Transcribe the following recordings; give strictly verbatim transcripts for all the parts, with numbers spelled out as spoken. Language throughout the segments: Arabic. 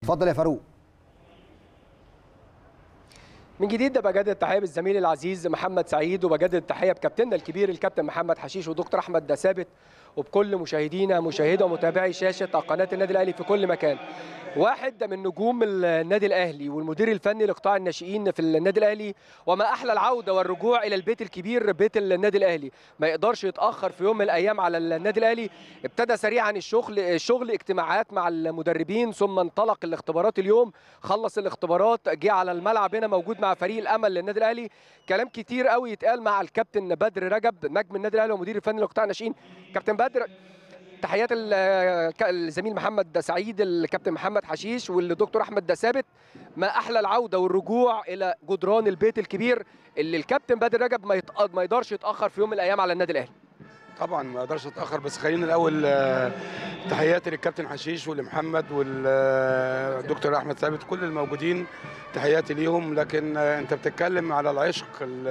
اتفضل يا فاروق. من جديد بجدد التحيه بالزميل العزيز محمد سعيد، وبجدد التحيه بكابتننا الكبير الكابتن محمد حشيش ودكتور احمد ثابت، وبكل مشاهدينا مشاهدي ومتابعي شاشه قناه النادي الاهلي في كل مكان. واحد من نجوم النادي الاهلي والمدير الفني لقطاع الناشئين في النادي الاهلي، وما احلى العوده والرجوع الى البيت الكبير بيت النادي الاهلي. ما يقدرش يتاخر في يوم من الايام على النادي الاهلي. ابتدى سريعا الشغل الشغل اجتماعات مع المدربين، ثم انطلق الاختبارات اليوم. خلص الاختبارات، جه على الملعب هنا موجود مع فريق الامل للنادي الاهلي. كلام كتير قوي يتقال مع الكابتن بدر رجب نجم النادي الاهلي ومدير الفني لقطاع الناشئين. كابتن بدر، تحيات الزميل محمد سعيد، الكابتن محمد حشيش والدكتور احمد ثابت. ما احلى العوده والرجوع الى جدران البيت الكبير اللي الكابتن بدر رجب ما, يتق... ما يقدرش يتاخر في يوم من الايام على النادي الاهلي. طبعا ما اقدرش اتاخر، بس خلينا الاول تحياتي للكابتن حشيش ولمحمد والدكتور احمد ثابت، كل الموجودين تحياتي ليهم. لكن انت بتتكلم على العشق،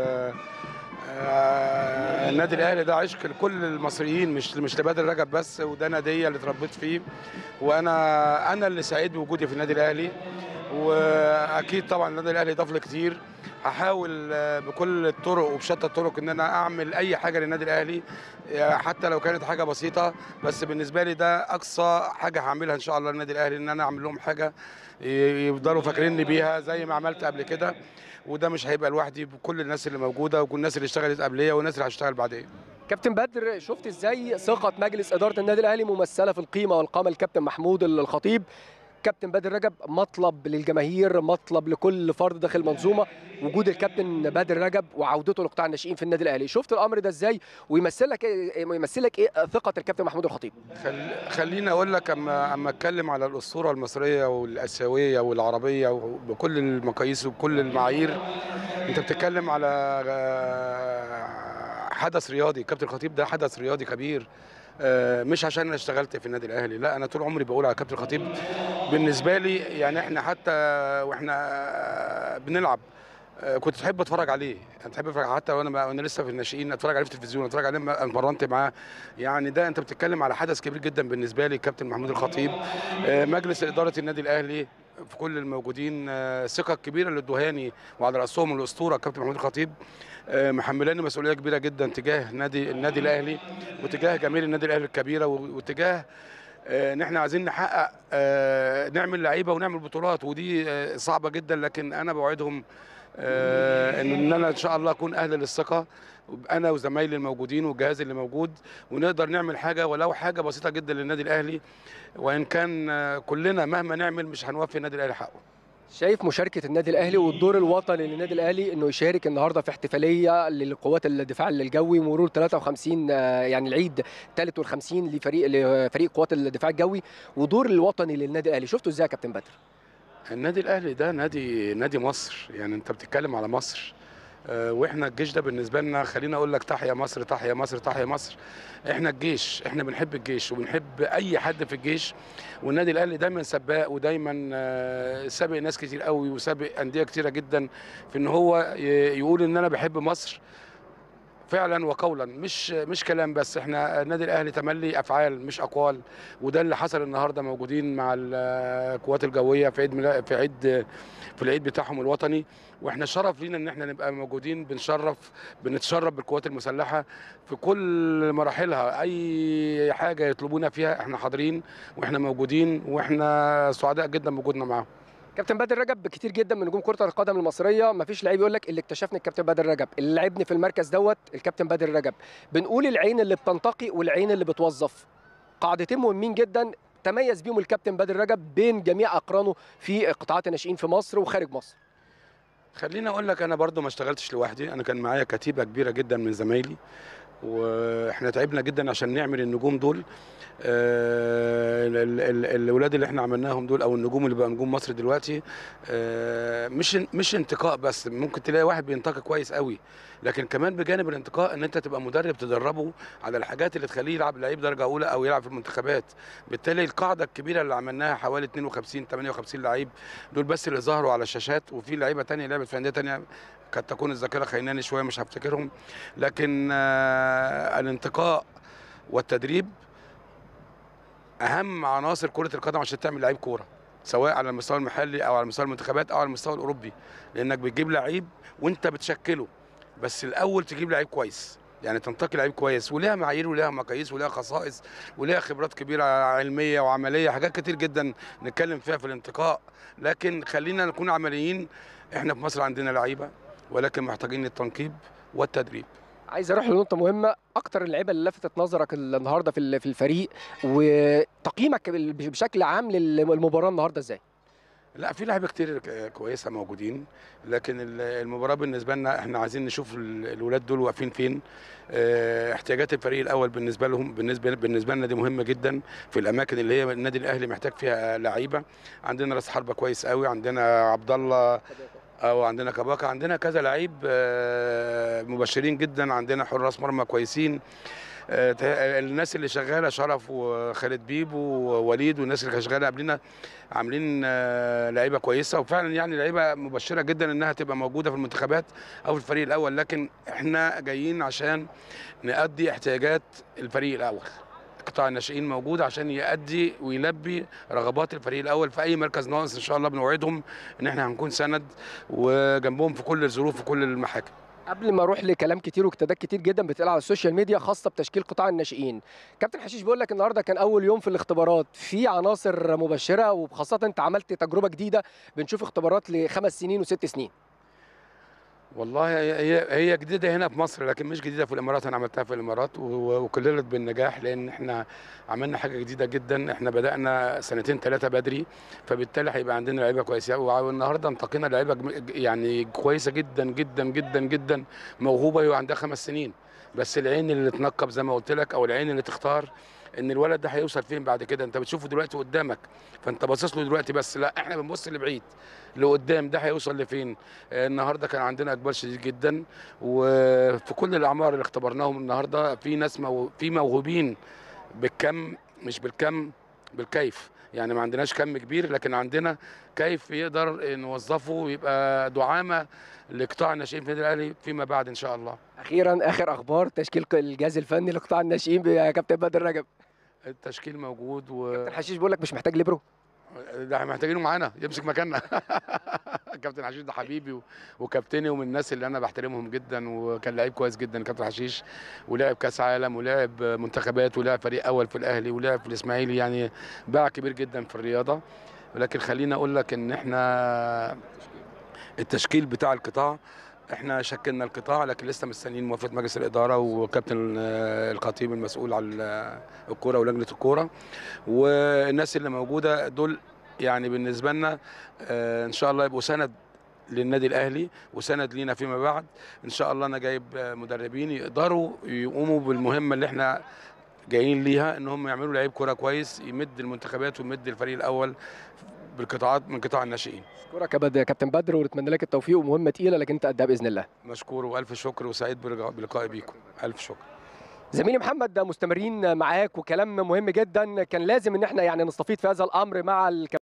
النادي الاهلي ده عشق لكل المصريين، مش مش لبدر رجب بس، وده نادي اللي اتربيت فيه، وانا انا اللي سعيد بوجودي في النادي الاهلي. واكيد طبعا النادي الاهلي ضاف لي كتير. هحاول بكل الطرق وبشتى الطرق ان انا اعمل اي حاجه للنادي الاهلي، حتى لو كانت حاجه بسيطه، بس بالنسبه لي ده اقصى حاجه هعملها ان شاء الله للنادي الاهلي، ان انا اعمل لهم حاجه يفضلوا فاكريني بيها زي ما عملت قبل كده. وده مش هيبقى لوحدي، بكل الناس اللي موجوده وكل الناس اللي اشتغلت قبليه والناس اللي هتشتغل بعدين. كابتن بدر، شفت ازاي ثقه مجلس اداره النادي الاهلي ممثله في القيمه والقامه الكابتن محمود الخطيب؟ كابتن بدر رجب مطلب للجماهير، مطلب لكل فرد داخل المنظومه، وجود الكابتن بدر رجب وعودته لقطاع الناشئين في النادي الاهلي. شفت الامر ده ازاي ويمثلك ايه يمثلك ايه ثقه الكابتن محمود الخطيب؟ خل... خليني اقول لك، اما اما اتكلم على الاسطوره المصريه والاسيويه والعربيه وبكل المقاييس وبكل المعايير، انت بتتكلم على حدث رياضي. الكابتن الخطيب ده حدث رياضي كبير، مش عشان انا اشتغلت في النادي الاهلي، لا، انا طول عمري بقول على كابتن الخطيب بالنسبه لي، يعني احنا حتى واحنا بنلعب كنت تحب اتفرج عليه، انا بحب اتفرج حتى وانا وانا لسه في الناشئين، اتفرج عليه في التلفزيون، اتفرج عليه لما اتمرنت معاه. يعني ده انت بتتكلم على حدث كبير جدا بالنسبه لي. كابتن محمود الخطيب، مجلس اداره النادي الاهلي في كل الموجودين، الثقه الكبيره اللي ادوهاني وعلى راسهم الاسطوره كابتن محمود الخطيب، محملاني مسؤوليه كبيره جدا تجاه نادي النادي الاهلي وتجاه جماهير النادي الاهلي الكبيره، وتجاه ان احنا عايزين نحقق، نعمل لعيبه ونعمل بطولات، ودي صعبه جدا. لكن انا بوعدهم ان انا ان شاء الله اكون اهل للثقه، انا وزمايلي الموجودين والجهاز اللي موجود، ونقدر نعمل حاجه ولو حاجه بسيطه جدا للنادي الاهلي، وان كان كلنا مهما نعمل مش هنوفي النادي الاهلي حقه. شايف مشاركه النادي الاهلي والدور الوطني للنادي الاهلي انه يشارك النهارده في احتفاليه للقوات الدفاع الجوي، مرور ثلاثة وخمسين يعني العيد الثالث والخمسين لفريق لفريق قوات الدفاع الجوي، ودور الوطني للنادي الاهلي شفته ازاي يا كابتن بدر؟ النادي الاهلي ده نادي نادي مصر، يعني انت بتتكلم على مصر، واحنا الجيش ده بالنسبه لنا، خليني اقول لك تحيا مصر تحيا مصر تحيا مصر. احنا الجيش، احنا بنحب الجيش وبنحب اي حد في الجيش، والنادي الاهلي دايما سباق ودايما سابق ناس كتير قوي وسابق انديه كتيره جدا في ان هو يقول ان انا بحب مصر فعلا وقولا، مش مش كلام بس. احنا النادي الاهلي تملي افعال مش اقوال، وده اللي حصل النهارده. موجودين مع القوات الجويه في عيد في عيد في العيد بتاعهم الوطني، واحنا شرف لينا ان احنا نبقى موجودين، بنشرف بنتشرف بالقوات المسلحه في كل مراحلها. اي حاجه يطلبونا فيها احنا حاضرين واحنا موجودين، واحنا سعداء جدا بوجودنا معاهم. كابتن بدر رجب، كتير جدا من نجوم كره القدم المصريه ما فيش لعيب يقول لك اللي اكتشفني الكابتن بدر رجب، اللي لعبني في المركز دوت الكابتن بدر رجب. بنقول العين اللي بتنتقي والعين اللي بتوظف، قاعدتين مهمين جدا تميز بيهم الكابتن بدر رجب بين جميع اقرانه في قطاعات الناشئين في مصر وخارج مصر. خليني اقول لك، انا برضو ما اشتغلتش لوحدي، انا كان معايا كتيبه كبيره جدا من زمايلي، واحنا تعبنا جدا عشان نعمل النجوم دول. آه الاولاد اللي احنا عملناهم دول، او النجوم اللي بقى نجوم مصر دلوقتي، آه مش مش انتقاء بس. ممكن تلاقي واحد بينتقي كويس قوي، لكن كمان بجانب الانتقاء ان انت تبقى مدرب تدربه على الحاجات اللي تخليه يلعب لعيب درجه اولى او يلعب في المنتخبات. بالتالي القاعده الكبيره اللي عملناها حوالي اثنين وخمسين ثمانية وخمسين لعيب دول بس اللي ظهروا على الشاشات، وفي لعيبه ثانيه لعبت في انديه ثانيه قد تكون الذاكره خيناني شويه مش هفتكرهم. لكن آه الانتقاء والتدريب اهم عناصر كره القدم عشان تعمل لعيب كوره. سواء على المستوى المحلي او على مستوى المنتخبات او على المستوى الاوروبي، لانك بتجيب لعيب وانت بتشكله، بس الاول تجيب لعيب كويس، يعني تنتقي لعيب كويس وليها معايير وليها مقاييس وليها خصائص وليها خبرات كبيره علميه وعمليه، حاجات كتير جدا نتكلم فيها في الانتقاء. لكن خلينا نكون عمليين، احنا في مصر عندنا لعيبه ولكن محتاجين التنقيب والتدريب. عايز اروح لنقطه مهمه، اكتر اللعيبه اللي لفتت نظرك النهارده في في الفريق، وتقييمك بشكل عام للمباراه النهارده ازاي؟ لا، في لعيبه كتير كويسه موجودين، لكن المباراه بالنسبه لنا احنا عايزين نشوف الولاد دول واقفين فين. احتياجات الفريق الاول بالنسبه لهم بالنسبه بالنسبه لنا دي مهمه جدا في الاماكن اللي هي النادي الاهلي محتاج فيها لعيبه. عندنا راس حربه كويس قوي، عندنا عبد الله او عندنا كباكا، عندنا كذا لعيب مبشرين جدا، عندنا حراس مرمى كويسين. الناس اللي شغاله شرف وخالد بيب ووليد والناس اللي شغاله قبلنا عاملين لعيبه كويسه، وفعلا يعني لعيبه مبشره جدا انها تبقى موجوده في المنتخبات او في الفريق الاول. لكن احنا جايين عشان نأدي احتياجات الفريق الاول. قطاع الناشئين موجود عشان يأدي ويلبي رغبات الفريق الاول في اي مركز ناقص. ان شاء الله بنوعدهم ان احنا هنكون سند وجنبهم في كل الظروف وكل المحاكم. قبل ما اروح لكلام كتير واجتهادات كتير جدا بتقال على السوشيال ميديا خاصه بتشكيل قطاع الناشئين، كابتن حشيش بيقول لك النهارده كان اول يوم في الاختبارات، في عناصر مبشره، وخاصه انت عملت تجربه جديده، بنشوف اختبارات لخمس سنين وست سنين. والله هي هي جديده هنا في مصر، لكن مش جديده في الامارات. انا عملتها في الامارات وكللت بالنجاح، لان احنا عملنا حاجه جديده جدا. احنا بدانا سنتين ثلاثه بدري، فبالتالي هيبقى عندنا لعيبه كويسه، والنهارده انتقينا لعيبه يعني كويسه جدا جدا جدا جدا موهوبه وعندها خمس سنين. بس العين اللي تنقب زي ما قلت لك، او العين اللي تختار ان الولد ده هيوصل فين بعد كده. انت بتشوفه دلوقتي قدامك فانت باصص له دلوقتي، بس لا، احنا بنبص لبعيد لقدام، ده هيوصل لفين. النهارده كان عندنا اقبال شديد جدا، وفي كل الاعمار اللي اختبرناهم النهارده في ناس مو... في موهوبين بالكم مش بالكم، بالكيف. يعني ما عندناش كم كبير، لكن عندنا كيف يقدر نوظفه ويبقى دعامه لقطاع الناشئين في النادي الاهلي فيما بعد ان شاء الله. اخيرا اخر اخبار تشكيل الجهاز الفني لقطاع الناشئين يا كابتن بدر رجب. التشكيل موجود و كابتن حشيش بيقول لك مش محتاج ليبرو، ده محتاجينه معانا يمسك مكاننا. كابتن حشيش ده حبيبي وكابتني ومن الناس اللي انا بحترمهم جدا، وكان لعيب كويس جدا كابتن حشيش، ولعب كاس عالم ولعب منتخبات ولعب فريق اول في الاهلي ولعب في الاسماعيلي، يعني باع كبير جدا في الرياضه. ولكن خليني اقول لك ان احنا التشكيل بتاع القطاع احنا شكلنا القطاع، لكن لسه مستنيين موافقه مجلس الاداره وكابتن الخطيب المسؤول عن الكوره ولجنه الكوره، والناس اللي موجوده دول يعني بالنسبه لنا ان شاء الله يبقوا سند للنادي الاهلي وسند لينا فيما بعد. ان شاء الله انا جايب مدربين يقدروا يقوموا بالمهمه اللي احنا جايين ليها، ان هم يعملوا لعيب كوره كويس يمد المنتخبات ويمد الفريق الاول بالقطاعات من قطاع الناشئين. اشكرك يا كابتن بدر ونتمنى لك التوفيق، ومهمه تقيله لكن انت قدها باذن الله. مشكور والف شكر وسعيد بلقائي بيكم. الف شكر. زميلي محمد، مستمرين معاك وكلام مهم جدا، كان لازم ان احنا يعني نستفيد في هذا الامر مع الكابتن